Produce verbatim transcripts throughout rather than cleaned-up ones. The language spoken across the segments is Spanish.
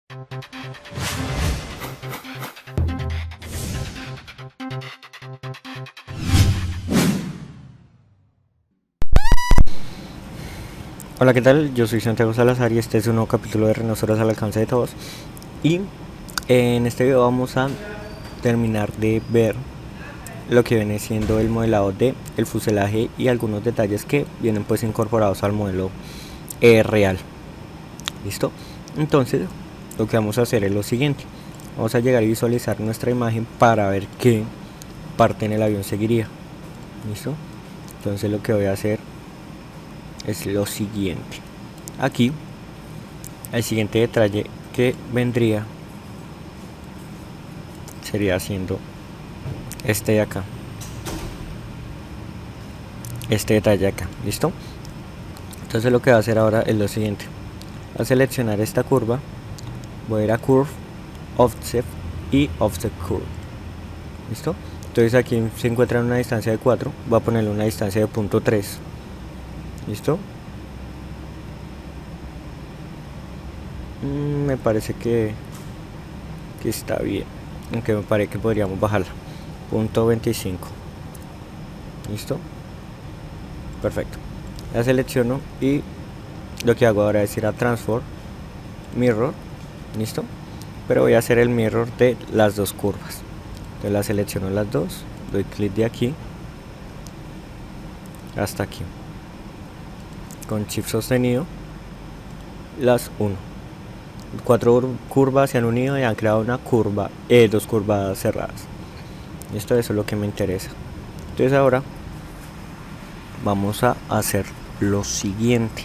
Hola, ¿qué tal? Yo soy Santiago Salazar y este es un nuevo capítulo de Rinoceros al alcance de todos. Y en este video vamos a terminar de ver lo que viene siendo el modelado de el fuselaje y algunos detalles que vienen pues incorporados al modelo eh, real. ¿Listo? Entonces lo que vamos a hacer es lo siguiente. Vamos a llegar a visualizar nuestra imagen para ver qué parte en el avión seguiría. ¿Listo? Entonces lo que voy a hacer es lo siguiente. Aquí el siguiente detalle que vendría sería haciendo este de acá, este detalle acá. ¿Listo? Entonces lo que voy a hacer ahora es lo siguiente. Voy a seleccionar esta curva, voy a ir a Curve, Offset y Offset Curve. ¿Listo? Entonces aquí se encuentra en una distancia de cuatro, voy a ponerle una distancia de punto tres. ¿Listo? Mm, me parece que, que está bien, aunque me parece que podríamos bajarla. punto veinticinco. ¿Listo? Perfecto. La selecciono y lo que hago ahora es ir a Transform, Mirror. ¿Listo? Pero voy a hacer el mirror de las dos curvas. Entonces la selecciono las dos, doy clic de aquí hasta aquí. Con Shift sostenido las uno. Cuatro curvas se han unido y han creado una curva, eh, dos curvas cerradas. Esto eso es lo que me interesa. Entonces ahora vamos a hacer lo siguiente.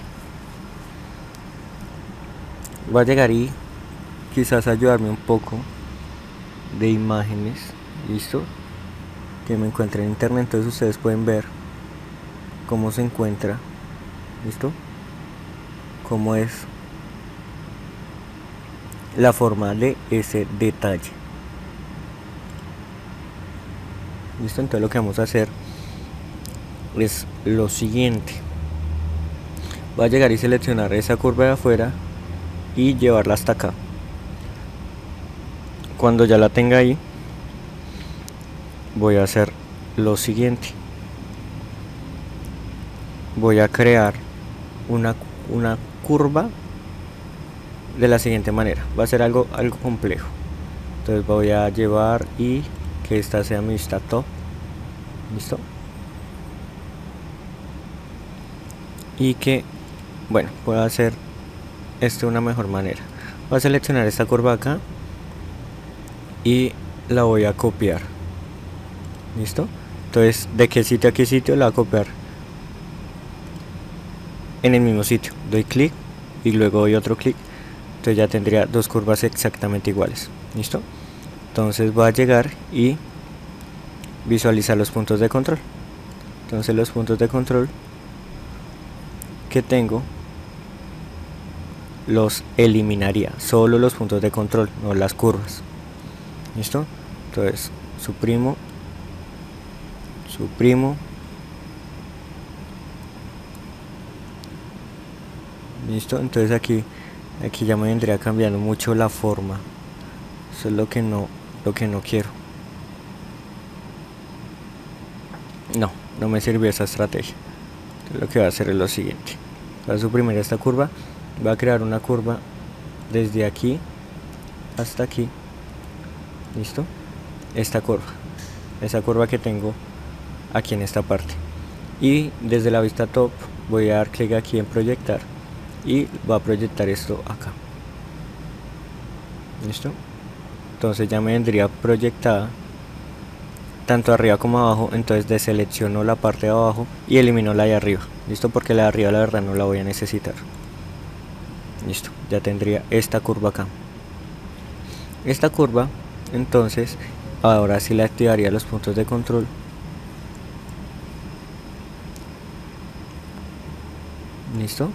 Voy a llegar y quizás ayudarme un poco de imágenes. Listo, que me encuentre en internet. Entonces ustedes pueden ver cómo se encuentra. Listo, cómo es la forma de ese detalle. Listo, entonces lo que vamos a hacer es lo siguiente. Voy a llegar y seleccionar esa curva de afuera y llevarla hasta acá. Cuando ya la tenga ahí, voy a hacer lo siguiente. Voy a crear una, una curva de la siguiente manera. Va a ser algo, algo complejo. Entonces voy a llevar y que esta sea mi vista top. ¿Listo? Y que, bueno, puedo hacer esto de una mejor manera. Voy a seleccionar esta curva acá y la voy a copiar. ¿Listo? Entonces, de qué sitio a qué sitio la voy a copiar en el mismo sitio. Doy clic y luego doy otro clic. Entonces ya tendría dos curvas exactamente iguales. ¿Listo? Entonces voy a llegar y visualizar los puntos de control. Entonces los puntos de control que tengo los eliminaría, solo los puntos de control, no las curvas. ¿Listo? Entonces suprimo, suprimo. ¿Listo? Entonces aquí aquí ya me vendría cambiando mucho la forma. Eso es lo que no lo que no quiero. No, no me sirvió esa estrategia. Entonces lo que voy a hacer es lo siguiente. Voy a suprimir esta curva, voy a crear una curva desde aquí hasta aquí. ¿Listo? Esta curva, esa curva que tengo aquí en esta parte. Y desde la vista top voy a dar clic aquí en proyectar y voy a proyectar esto acá. ¿Listo? Entonces ya me vendría proyectada tanto arriba como abajo. Entonces deselecciono la parte de abajo y elimino la de arriba. ¿Listo? Porque la de arriba la verdad no la voy a necesitar. Listo, ya tendría esta curva acá. Esta curva, entonces ahora sí le activaría los puntos de control. ¿Listo?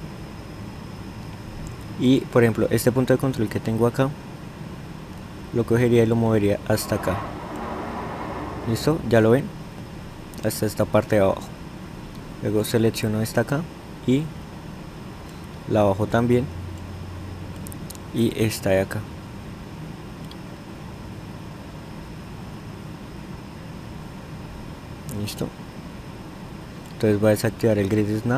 Y por ejemplo este punto de control que tengo acá lo cogería y lo movería hasta acá. ¿Listo? ¿Ya lo ven? Hasta esta parte de abajo. Luego selecciono esta acá y la bajo también y esta de acá. Listo. Entonces voy a desactivar el grid snap.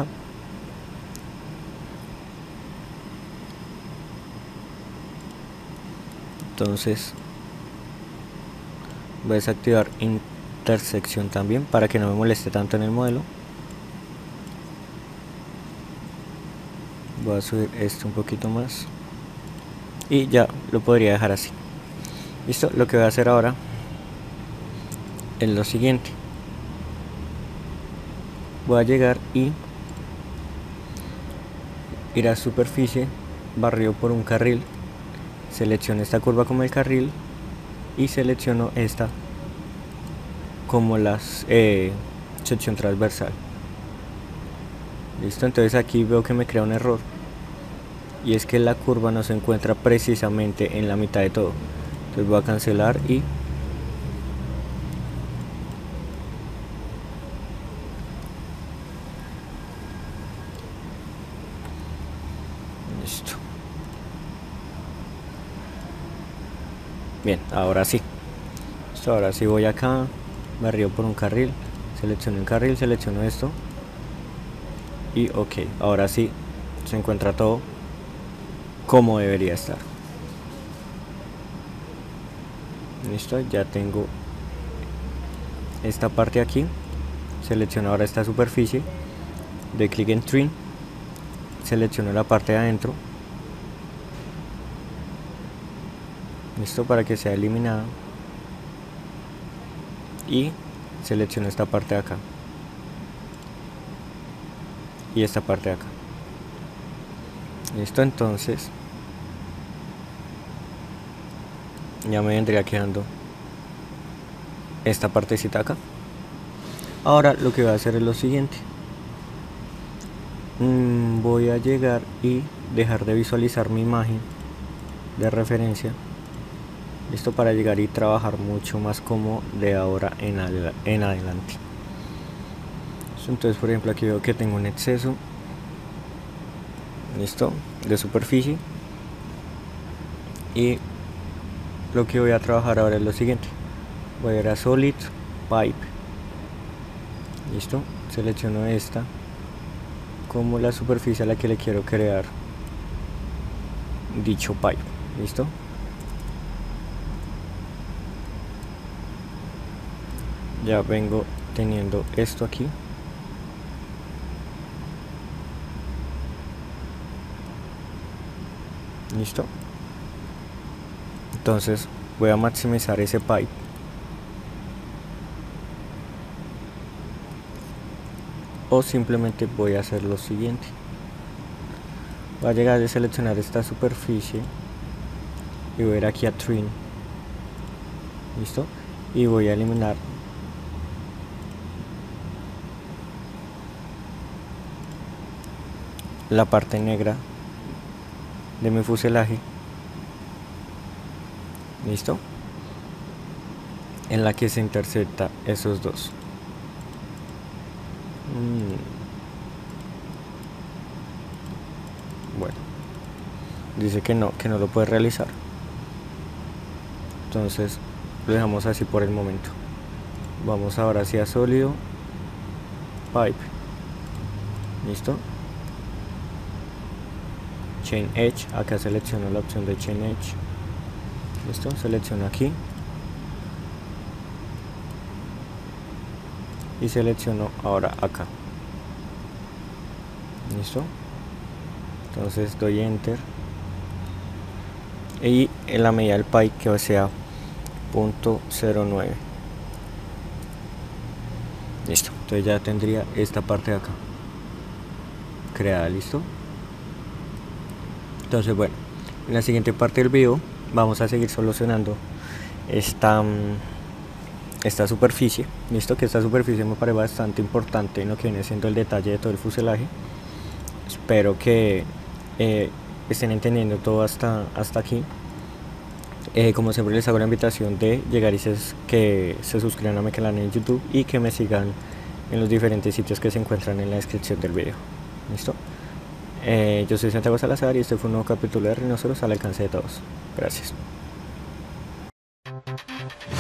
Entonces voy a desactivar intersección también para que no me moleste tanto en el modelo. Voy a subir esto un poquito más y ya lo podría dejar así. Listo. Lo que voy a hacer ahora es lo siguiente. Voy a llegar y ir a superficie, barrido por un carril, selecciono esta curva como el carril y selecciono esta como la eh, sección transversal. Listo. Entonces aquí veo que me crea un error y es que la curva no se encuentra precisamente en la mitad de todo. Entonces voy a cancelar y listo. Bien, ahora sí. Listo, ahora sí voy acá, me río por un carril, selecciono el carril, selecciono esto y ok, ahora sí se encuentra todo como debería estar. Listo, ya tengo esta parte aquí. Selecciono ahora esta superficie, doy clic en trim, selecciono la parte de adentro, listo, para que sea eliminada, y selecciono esta parte de acá y esta parte de acá. Listo, entonces ya me vendría quedando esta partecita acá. Ahora lo que voy a hacer es lo siguiente. Mm, voy a llegar y dejar de visualizar mi imagen de referencia. Listo, para llegar y trabajar mucho más cómodo de ahora en, adel en adelante. Entonces, por ejemplo, aquí veo que tengo un exceso, listo, de superficie, y lo que voy a trabajar ahora es lo siguiente. Voy a ir a Solid Pipe, listo, selecciono esta como la superficie a la que le quiero crear dicho pipe, listo. Ya vengo teniendo esto aquí. Listo. Entonces voy a maximizar ese pipe. O simplemente voy a hacer lo siguiente. Voy a llegar a seleccionar esta superficie y voy a ir aquí a trim. Listo. Y voy a eliminar la parte negra de mi fuselaje, listo, en la que se intersecta esos dos. mm. Bueno, dice que no, que no lo puede realizar, entonces lo dejamos así por el momento. Vamos ahora hacia sólido pipe, listo, Chain Edge, acá selecciono la opción de Chain Edge, listo, selecciono aquí y selecciono ahora acá, listo. Entonces doy enter y en la medida del pipe que sea punto cero nueve, listo. Entonces ya tendría esta parte de acá creada, listo. Entonces, bueno, en la siguiente parte del video vamos a seguir solucionando esta, esta superficie, listo, que esta superficie me parece bastante importante en lo que viene siendo el detalle de todo el fuselaje. Espero que eh, estén entendiendo todo hasta, hasta aquí. Eh, como siempre les hago la invitación de llegar y ses, que se suscriban a mi canal en YouTube y que me sigan en los diferentes sitios que se encuentran en la descripción del video, listo. Eh, yo soy Santiago Salazar y este fue un nuevo capítulo de Rinoceros al alcance de todos. Gracias.